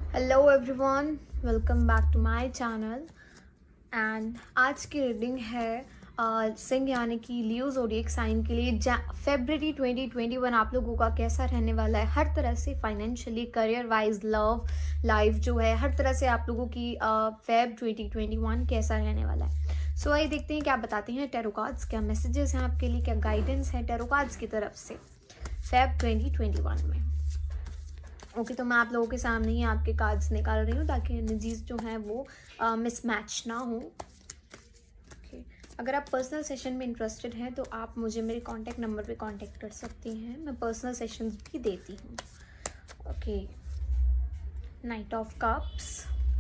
Hello everyone, welcome back to my channel. And आज की reading है सिंह यानी कि लियो ज़ोडिएक साइन के लिए फेब्रवरी 2021 आप लोगों का कैसा रहने वाला है। हर तरह से financially, career wise, love life जो है, हर तरह से आप लोगों की फेब 2021 कैसा रहने वाला है। सो आइए देखते हैं क्या बताते हैं टैरो कार्ड्स, क्या मैसेजेस हैं आपके लिए, क्या गाइडेंस है टैरो कार्ड्स की तरफ से फेब 2021 में। ओके तो मैं आप लोगों के सामने ही आपके कार्ड्स निकाल रही हूँ ताकि एनर्जीज जो हैं वो मिसमैच ना हो। ओके, अगर आप पर्सनल सेशन में इंटरेस्टेड हैं तो आप मुझे मेरे कांटेक्ट नंबर पे कांटेक्ट कर सकती हैं, मैं पर्सनल सेशंस भी देती हूँ। Okay, knight of cups,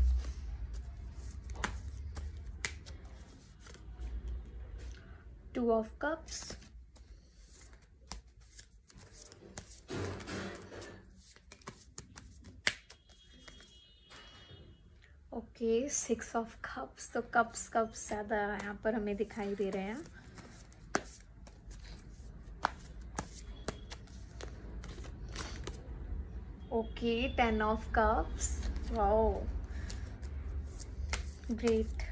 two of cups, okay, six of cups. तो कप्स ज़्यादा यहाँ पर हमें दिखाई दे रहे हैं। Okay, ten of cups, wow great.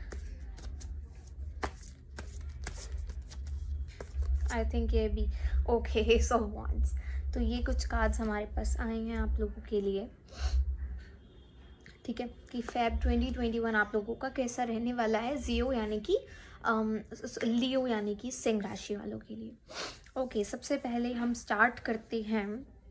I think ये भी ओके, एस ऑफ वांड्स। तो ये कुछ कार्ड्स हमारे पास आए हैं आप लोगों के लिए, ठीक है, कि फेब 2021 आप लोगों का कैसा रहने वाला है जियो यानी कि लियो यानी कि सिंह राशि वालों के लिए। ओके, सबसे पहले हम स्टार्ट करते हैं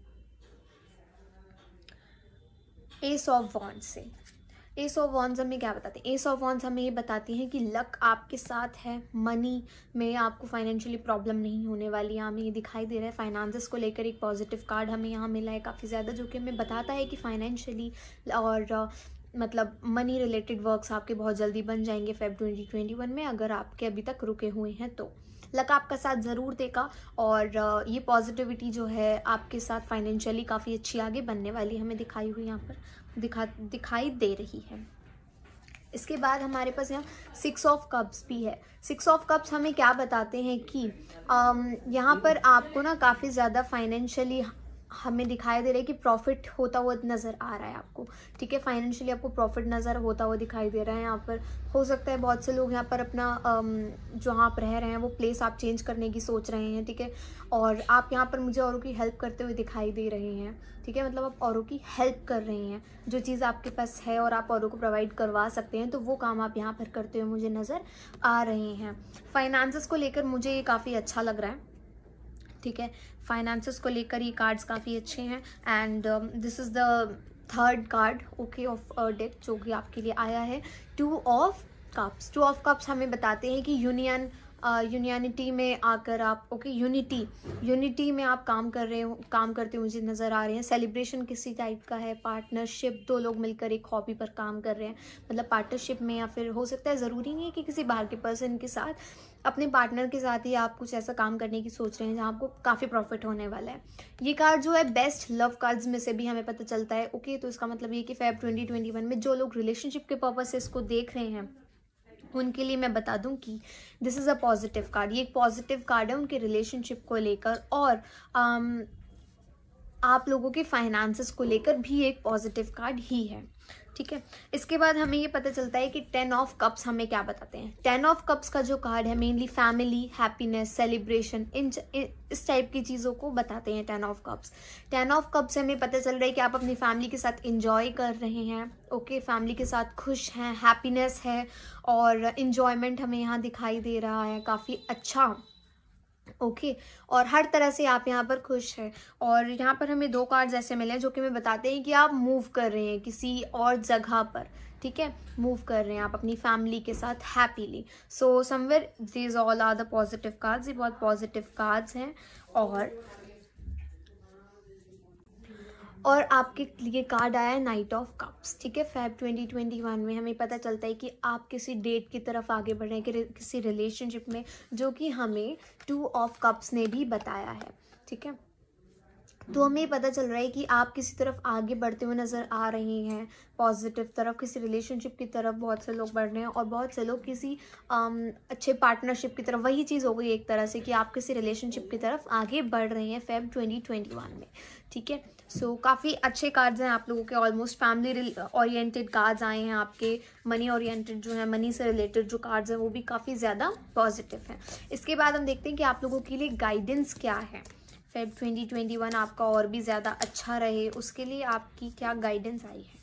एस ऑफ वॉन्ड्स से। एस ऑफ वॉन्ड्स हमें क्या बताते हैं? एस ऑफ वॉन्ड्स हमें ये बताती हैं कि लक आपके साथ है, मनी में आपको फाइनेंशियली प्रॉब्लम नहीं होने वाली है। हमें ये दिखाई दे रहा है फाइनेंसेस को लेकर एक पॉजिटिव कार्ड हमें यहाँ मिला है काफ़ी ज़्यादा, जो कि हमें बताता है कि फाइनेंशियली और मतलब मनी रिलेटेड वर्क्स आपके बहुत जल्दी बन जाएंगे फेब 2021 में, अगर आपके अभी तक रुके हुए हैं तो। लक आपका साथ ज़रूर देगा और ये पॉजिटिविटी जो है आपके साथ फाइनेंशियली काफ़ी अच्छी आगे बनने वाली हमें दिखाई हुई यहाँ पर दिखाई दे रही है। इसके बाद हमारे पास यहाँ सिक्स ऑफ कप्स भी है। सिक्स ऑफ कप्स हमें क्या बताते हैं कि यहाँ पर आपको ना काफ़ी ज़्यादा फाइनेंशियली हमें दिखाई दे रहा है कि प्रॉफिट होता हुआ नज़र आ रहा है आपको, ठीक है, फाइनेंशियली आपको प्रॉफिट नज़र होता हुआ दिखाई दे रहा है। यहाँ पर हो सकता है बहुत से लोग यहाँ पर अपना जहाँ आप रह रहे हैं वो प्लेस आप चेंज करने की सोच रहे हैं, ठीक है, और आप यहाँ पर मुझे औरों की हेल्प करते हुए दिखाई दे रहे हैं, ठीक है, मतलब आप औरों की हेल्प कर रहे हैं, जो चीज़ आपके पास है और आप औरों को प्रोवाइड करवा सकते हैं, तो वो काम आप यहाँ पर करते हुए मुझे नज़र आ रहे हैं। फाइनेंसेस को लेकर मुझे ये काफ़ी अच्छा लग रहा है, ठीक है, फाइनेंसेस को लेकर ये कार्ड्स काफ़ी अच्छे हैं। And this is the third card okay of deck जो कि आपके लिए आया है, two of cups. Two of cups हमें बताते हैं कि यूनियनिटी में आकर आप यूनिटी में आप काम करते मुझे नज़र आ रहे हैं। सेलिब्रेशन किसी टाइप का है, पार्टनरशिप, दो लोग मिलकर एक हॉबी पर काम कर रहे हैं, मतलब पार्टनरशिप में, या फिर हो सकता है ज़रूरी नहीं है कि किसी बाहर के पर्सन के साथ, अपने पार्टनर के साथ ही आप कुछ ऐसा काम करने की सोच रहे हैं जहाँ आपको काफ़ी प्रॉफिट होने वाला है। ये कार्ड जो है बेस्ट लव कार्ड्स में से भी हमें पता चलता है। ओके, तो इसका मतलब ये कि फेब 2021 में जो लोग रिलेशनशिप के पर्पज से इसको देख रहे हैं उनके लिए मैं बता दूं कि this is a positive card. ये एक पॉजिटिव कार्ड है उनके रिलेशनशिप को लेकर, और आप लोगों के फाइनेंसेस को लेकर भी एक पॉजिटिव कार्ड ही है, ठीक है। इसके बाद हमें ये पता चलता है कि टेन ऑफ कप्स हमें क्या बताते हैं। टेन ऑफ कप्स का जो कार्ड है मेनली फैमिली, हैप्पीनेस, सेलिब्रेशन, इस टाइप की चीज़ों को बताते हैं ten of cups. Ten of cups से हमें पता चल रहा है कि आप अपनी फैमिली के साथ इंजॉय कर रहे हैं, ओके, फैमिली के साथ खुश हैं, हैप्पीनेस है और इन्जॉयमेंट हमें यहाँ दिखाई दे रहा है, काफ़ी अच्छा, ओके और हर तरह से आप यहाँ पर खुश हैं। और यहाँ पर हमें दो कार्ड्स ऐसे मिले हैं जो कि हमें बताते हैं कि आप मूव कर रहे हैं किसी और जगह पर, ठीक है, मूव कर रहे हैं आप अपनी फैमिली के साथ happily. So somewhere these all are the positive cards, ये बहुत पॉजिटिव कार्ड्स हैं। और आपके लिए कार्ड आया है नाइट ऑफ कप्स, ठीक है। फेब 2021 में हमें पता चलता है कि आप किसी डेट की तरफ आगे बढ़ रहे हैं, किसी रिलेशनशिप में, जो कि हमें टू ऑफ कप्स ने भी बताया है, ठीक है। तो हमें पता चल रहा है कि आप किसी तरफ आगे बढ़ते हुए नज़र आ रहे हैं, पॉजिटिव तरफ, किसी रिलेशनशिप की तरफ बहुत से लोग बढ़ रहे हैं और बहुत से लोग किसी अच्छे पार्टनरशिप की तरफ। वही चीज़ हो गई एक तरह से कि आप किसी रिलेशनशिप की तरफ आगे बढ़ रहे हैं फेब 2021 में, ठीक है। सो काफ़ी अच्छे कार्ड्स हैं आप लोगों के, ऑलमोस्ट फैमिली ओरिएंटेड कार्ड्स आए हैं आपके, मनी ओरिएंटेड जो है, मनी से रिलेटेड जो कार्ड्स हैं वो भी काफ़ी ज़्यादा पॉजिटिव हैं। इसके बाद हम देखते हैं कि आप लोगों के लिए गाइडेंस क्या है। फेब 2021 आपका और भी ज़्यादा अच्छा रहे, उसके लिए आपकी क्या गाइडेंस आई है।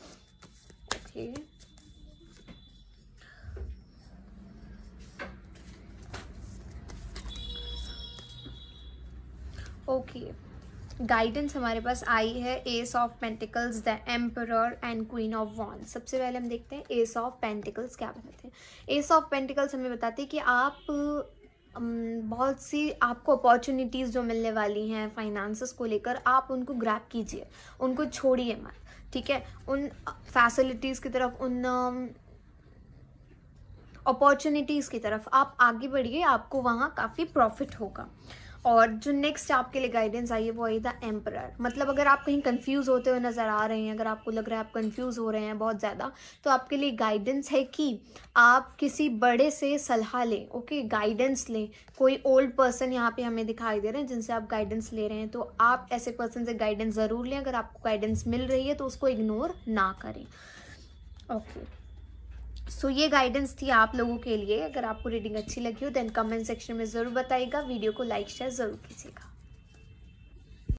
ओके गाइडेंस हमारे पास आई है ace of pentacles, the emperor and queen of wands. सबसे पहले हम देखते हैं एस ऑफ पेंटिकल्स क्या बताते हैं। एस ऑफ पेंटिकल्स हमें बताते हैं कि आप बहुत सी आपको अपॉर्चुनिटीज़ जो मिलने वाली हैं फाइनेंसेस को लेकर, आप उनको ग्रैब कीजिए, उनको छोड़िए मत, ठीक है। उन फैसिलिटीज़ की तरफ, उन अपॉर्चुनिटीज़ की तरफ आप आगे बढ़िए, आपको वहाँ काफ़ी प्रॉफिट होगा। और जो नेक्स्ट आपके लिए गाइडेंस आई है वो आई द एम्परर। मतलब अगर आप कहीं कंफ्यूज होते हुए नज़र आ रहे हैं, अगर आपको लग रहा है आप कंफ्यूज हो रहे हैं बहुत ज़्यादा, तो आपके लिए गाइडेंस है कि आप किसी बड़े से सलाह लें, ओके, गाइडेंस लें। कोई ओल्ड पर्सन यहाँ पे हमें दिखाई दे रहे हैं जिनसे आप गाइडेंस ले रहे हैं, तो आप ऐसे पर्सन से गाइडेंस ज़रूर लें। अगर आपको गाइडेंस मिल रही है तो उसको इग्नोर ना करें, ओके। सो ये गाइडेंस थी आप लोगों के लिए। अगर आपको रीडिंग अच्छी लगी हो देन कमेंट सेक्शन में ज़रूर बताइएगा, वीडियो को लाइक शेयर ज़रूर कीजिएगा।